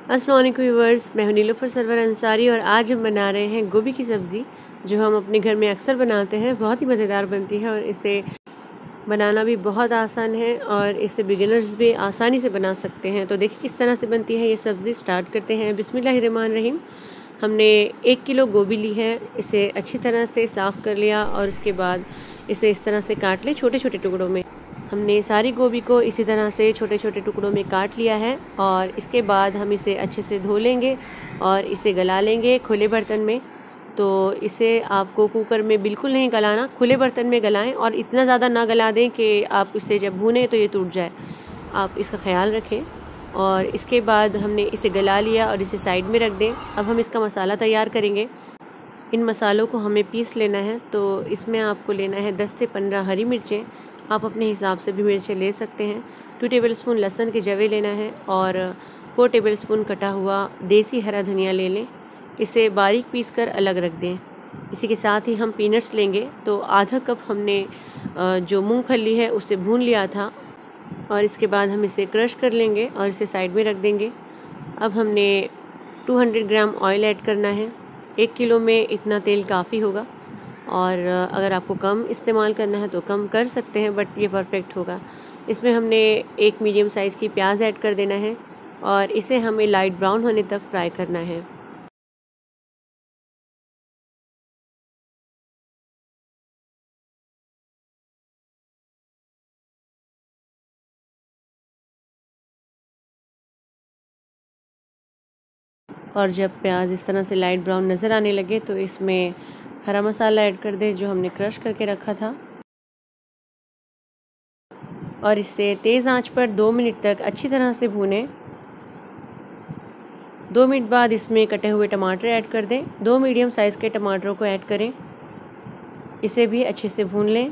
अस्सलाम वालेकुम व्यूअर्स, मैं हूं नीलोफर सरवर अंसारी और आज हम बना रहे हैं गोभी की सब्ज़ी, जो हम अपने घर में अक्सर बनाते हैं। बहुत ही मज़ेदार बनती है और इसे बनाना भी बहुत आसान है और इसे बिगिनर्स भी आसानी से बना सकते हैं। तो देखिए किस तरह से बनती है ये सब्ज़ी। स्टार्ट करते हैं। बिस्मिल्लाहिर्रहमानिर्रहीम। हमने 1 किलो गोभी ली है, इसे अच्छी तरह से साफ़ कर लिया और उसके बाद इसे इस तरह से काट लें छोटे छोटे टुकड़ों में। हमने सारी गोभी को इसी तरह से छोटे छोटे टुकड़ों में काट लिया है और इसके बाद हम इसे अच्छे से धो लेंगे और इसे गला लेंगे खुले बर्तन में। तो इसे आपको कुकर में बिल्कुल नहीं गलाना, खुले बर्तन में गलाएं और इतना ज़्यादा ना गला दें कि आप इसे जब भूनें तो ये टूट जाए। आप इसका ख्याल रखें। और इसके बाद हमने इसे गला लिया और इसे साइड में रख दें। अब हम इसका मसाला तैयार करेंगे। इन मसालों को हमें पीस लेना है। तो इसमें आपको लेना है 10 से 15 हरी मिर्चें, आप अपने हिसाब से भी मिर्चें ले सकते हैं। 2 टेबलस्पून लहसुन के जवे लेना है और 4 टेबलस्पून कटा हुआ देसी हरा धनिया ले लें। इसे बारीक पीस कर अलग रख दें। इसी के साथ ही हम पीनट्स लेंगे। तो आधा कप हमने जो मूंगफली है उसे भून लिया था और इसके बाद हम इसे क्रश कर लेंगे और इसे साइड में रख देंगे। अब हमने 200 ग्राम ऑयल ऐड करना है। 1 किलो में इतना तेल काफ़ी होगा और अगर आपको कम इस्तेमाल करना है तो कम कर सकते हैं, बट ये परफेक्ट होगा। इसमें हमने एक मीडियम साइज़ की प्याज ऐड कर देना है और इसे हमें लाइट ब्राउन होने तक फ्राई करना है। और जब प्याज इस तरह से लाइट ब्राउन नज़र आने लगे तो इसमें हरा मसाला ऐड कर दें जो हमने क्रश करके रखा था और इसे तेज़ आंच पर 2 मिनट तक अच्छी तरह से भूनें। 2 मिनट बाद इसमें कटे हुए टमाटर ऐड कर दें। 2 मीडियम साइज़ के टमाटरों को ऐड करें, इसे भी अच्छे से भून लें।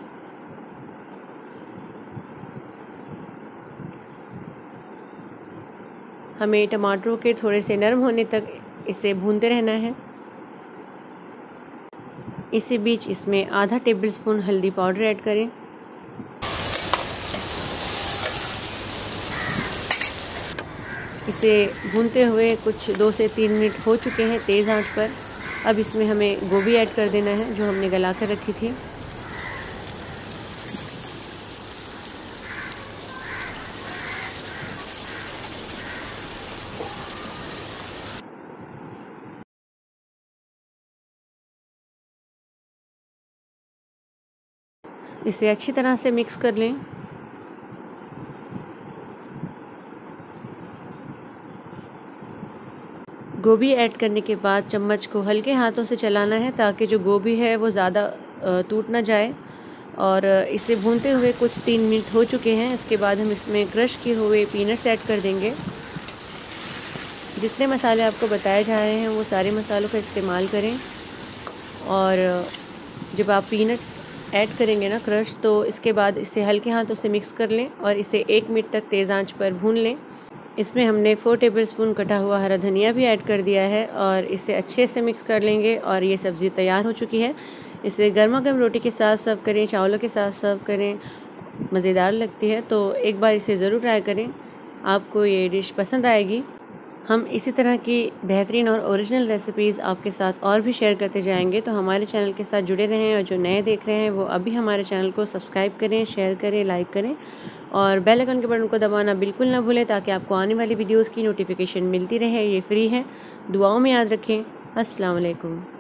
हमें टमाटरों के थोड़े से नरम होने तक इसे भूनते रहना है। इसी बीच इसमें आधा टेबलस्पून हल्दी पाउडर ऐड करें। इसे भूनते हुए कुछ 2 से 3 मिनट हो चुके हैं तेज़ आंच पर। अब इसमें हमें गोभी ऐड कर देना है जो हमने गला कर रखी थी। इसे अच्छी तरह से मिक्स कर लें। गोभी ऐड करने के बाद चम्मच को हल्के हाथों से चलाना है ताकि जो गोभी है वो ज़्यादा टूट ना जाए। और इसे भूनते हुए कुछ 3 मिनट हो चुके हैं। इसके बाद हम इसमें क्रश किए हुए पीनट्स ऐड कर देंगे। जितने मसाले आपको बताए जा रहे हैं वो सारे मसालों का इस्तेमाल करें। और जब आप पीनट ऐड करेंगे ना क्रश, तो इसके बाद इसे हल्के हाथों से मिक्स कर लें और इसे 1 मिनट तक तेज़ आंच पर भून लें। इसमें हमने 4 टेबलस्पून कटा हुआ हरा धनिया भी ऐड कर दिया है और इसे अच्छे से मिक्स कर लेंगे और ये सब्ज़ी तैयार हो चुकी है। इसे गर्मा गर्म रोटी के साथ सर्व करें, चावलों के साथ सर्व करें, मज़ेदार लगती है। तो एक बार इसे ज़रूर ट्राई करें, आपको ये डिश पसंद आएगी। हम इसी तरह की बेहतरीन और ओरिजिनल रेसिपीज़ आपके साथ और भी शेयर करते जाएंगे। तो हमारे चैनल के साथ जुड़े रहें और जो नए देख रहे हैं वो अभी हमारे चैनल को सब्सक्राइब करें, शेयर करें, लाइक करें और बेल आइकन के बटन को दबाना बिल्कुल ना भूलें ताकि आपको आने वाली वीडियोज़ की नोटिफिकेशन मिलती रहे। ये फ्री है। दुआओं में याद रखें। अस्सलाम वालेकुम।